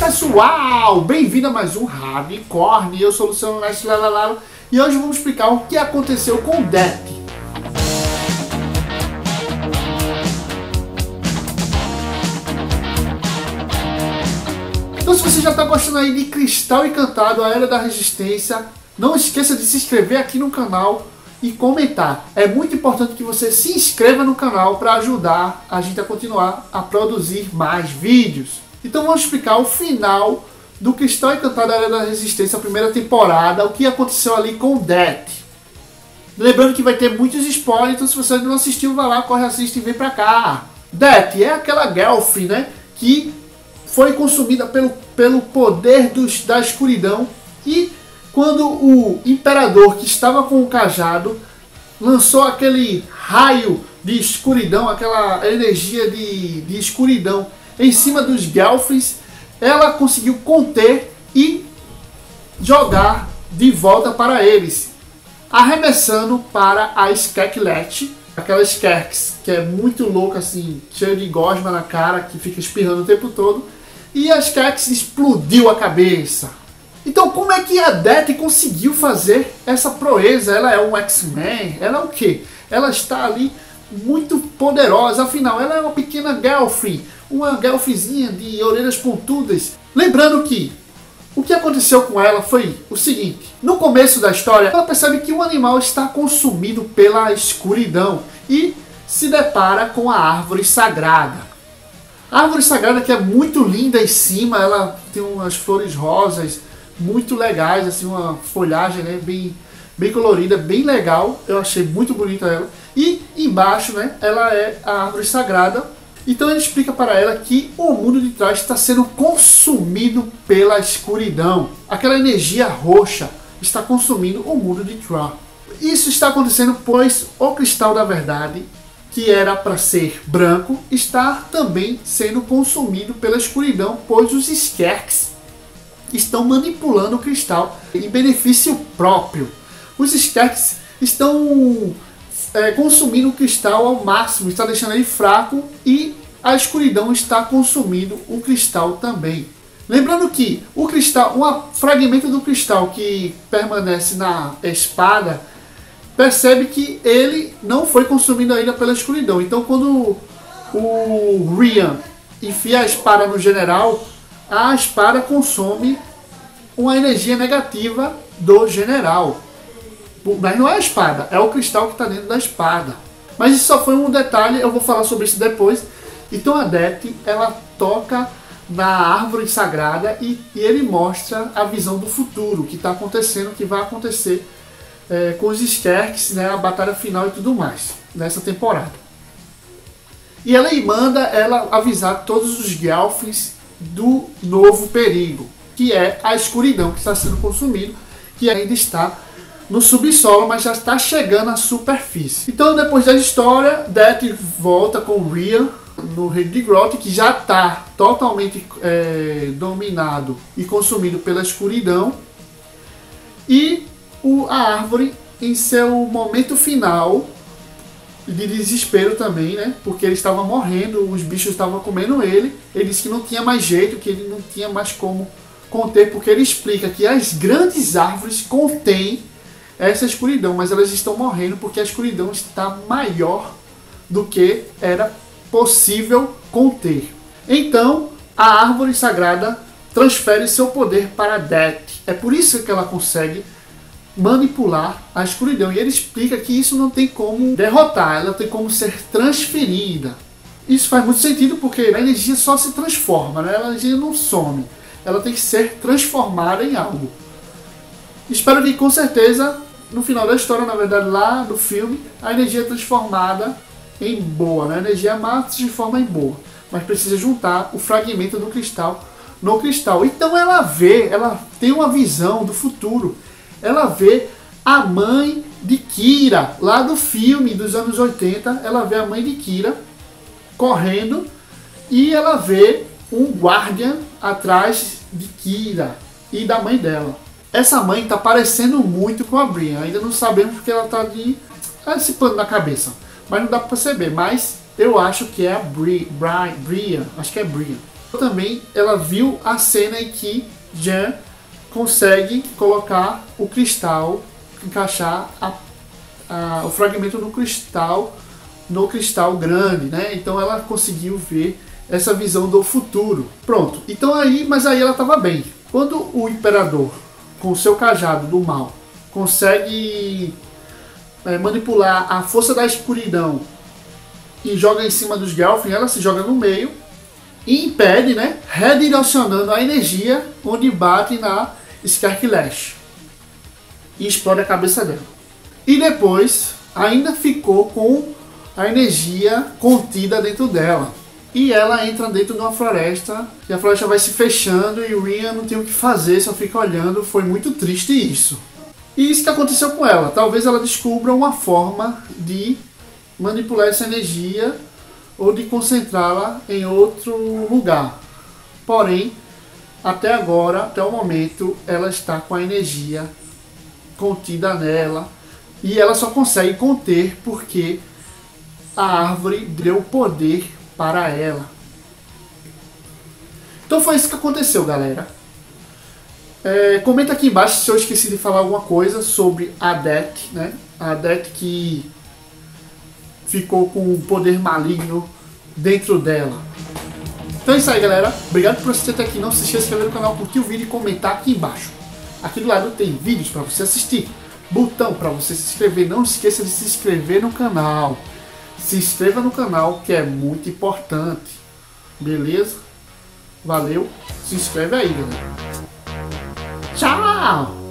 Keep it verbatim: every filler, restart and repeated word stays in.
pessoal, bem-vindo a mais um Hardcore. Eu sou o Luciano Leste Lalalala, e hoje vamos explicar o que aconteceu com o Death. Então, se você já está gostando aí de Cristal Encantado, a Era da Resistência, não esqueça de se inscrever aqui no canal e comentar. É muito importante que você se inscreva no canal para ajudar a gente a continuar a produzir mais vídeos. Então vamos explicar o final do Cristal Encantado, a Era da Resistência, a primeira temporada, o que aconteceu ali com o Death. Lembrando que vai ter muitos spoilers, então se você ainda não assistiu, vai lá, corre, assiste e vem pra cá. Death é aquela Gelfling, né, que foi consumida pelo, pelo poder dos, da escuridão, e quando o Imperador, que estava com o cajado, lançou aquele raio de escuridão, aquela energia de, de escuridão em cima dos Gelflings, ela conseguiu conter e jogar de volta para eles, arremessando para a Skeklet, aquela Skerx que é muito louca, assim, cheia de gosma na cara, que fica espirrando o tempo todo, e a Skerx explodiu a cabeça. Então, como é que a Death conseguiu fazer essa proeza? Ela é um X-Men? Ela é o quê? Ela está ali muito poderosa, afinal, ela é uma pequena Gelfling, uma Gelfzinha de orelhas pontudas. Lembrando que o que aconteceu com ela foi o seguinte: no começo da história, ela percebe que o animal está consumido pela escuridão e se depara com a árvore sagrada. A árvore sagrada, que é muito linda em cima, ela tem umas flores rosas muito legais, assim, uma folhagem, né, bem, bem colorida, bem legal. Eu achei muito bonita ela. E embaixo, né, ela é a árvore sagrada. Então ele explica para ela que o mundo de trás está sendo consumido pela escuridão. Aquela energia roxa está consumindo o mundo de Tra. Isso está acontecendo pois o cristal da verdade, que era para ser branco, está também sendo consumido pela escuridão, pois os Skerx estão manipulando o cristal em benefício próprio. Os Skerx estão é, consumindo o cristal ao máximo, está deixando ele fraco, e a escuridão está consumindo o cristal também. Lembrando que o cristal, um fragmento do cristal que permanece na espada, percebe que ele não foi consumido ainda pela escuridão. Então, quando o Ryan enfia a espada no general, a espada consome uma energia negativa do general. Mas não é a espada, é o cristal que está dentro da espada. Mas isso só foi um detalhe, eu vou falar sobre isso depois. Então a Death, ela toca na árvore sagrada e, e ele mostra a visão do futuro, que está acontecendo, que vai acontecer é, com os Skerx, né, a batalha final e tudo mais, nessa temporada. E ela manda ela avisar todos os Gelflings do novo perigo, que é a escuridão que está sendo consumido, que ainda está no subsolo, mas já está chegando à superfície. Então, depois da história, Death volta com o Ryan no Reino de Groth, que já está totalmente é, dominado e consumido pela escuridão, e o, a árvore, em seu momento final de desespero também, né? Porque ele estava morrendo, os bichos estavam comendo ele. Ele disse que não tinha mais jeito, que ele não tinha mais como conter, porque ele explica que as grandes árvores contêm essa escuridão, mas elas estão morrendo porque a escuridão está maior do que era possível conter. Então, a árvore sagrada transfere seu poder para Death. É por isso que ela consegue manipular a escuridão, e ele explica que isso não tem como derrotar, ela tem como ser transferida. Isso faz muito sentido, porque a energia só se transforma, né? A energia não some, ela tem que ser transformada em algo. Espero que com certeza no final da história, na verdade lá do filme, a energia é transformada em boa, né? A energia má se transforma em boa, mas precisa juntar o fragmento do cristal no cristal. Então ela vê, ela tem uma visão do futuro. Ela vê a mãe de Kira, lá do filme dos anos oitenta, ela vê a mãe de Kira correndo, e ela vê um guardiã atrás de Kira e da mãe dela. Essa mãe está parecendo muito com a Brian, ainda não sabemos porque ela está de esse pano na cabeça, mas não dá para perceber, mas eu acho que é a Bri, Bri, Brian, acho que é Brian. Também ela viu a cena em que Jean consegue colocar o cristal, encaixar a, a, o fragmento do cristal no cristal grande, né? Então ela conseguiu ver essa visão do futuro. Pronto. Então aí, mas aí ela estava bem. Quando o imperador, com o seu cajado do mal, consegue é, manipular a força da escuridão e joga em cima dos Gelfling, ela se joga no meio e impede, né, redirecionando a energia onde bate na Skarklash e explode a cabeça dela. E depois ainda ficou com a energia contida dentro dela. E ela entra dentro de uma floresta e a floresta vai se fechando e o Rian não tem o que fazer, só fica olhando. Foi muito triste isso. E isso que aconteceu com ela. Talvez ela descubra uma forma de manipular essa energia ou de concentrá-la em outro lugar. Porém, até agora, até o momento, ela está com a energia contida nela e ela só consegue conter porque a árvore deu poder para ela. Então foi isso que aconteceu, galera. É, comenta aqui embaixo se eu esqueci de falar alguma coisa sobre a Deck, né? A Deck que ficou com um poder maligno dentro dela. Então é isso aí, galera. Obrigado por assistir até aqui. Não se esqueça de se inscrever no canal, curtir o vídeo e comentar aqui embaixo. Aqui do lado tem vídeos para você assistir, botão para você se inscrever. Não se esqueça de se inscrever no canal. Se inscreva no canal, que é muito importante. Beleza? Valeu. Se inscreve aí, galera. Tchau!